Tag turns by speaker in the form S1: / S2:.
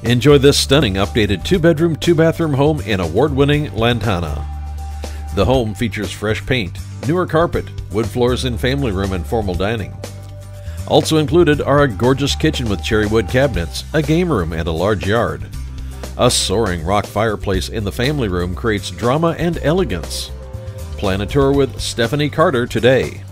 S1: Enjoy this stunning updated 2-bedroom, 2-bathroom home in award-winning Lantana. The home features fresh paint, newer carpet, wood floors in family room and formal dining. Also included are a gorgeous kitchen with cherrywood cabinets, a game room, and a large yard. A soaring rock fireplace in the family room creates drama and elegance. Plan a tour with Stephanie Carter today.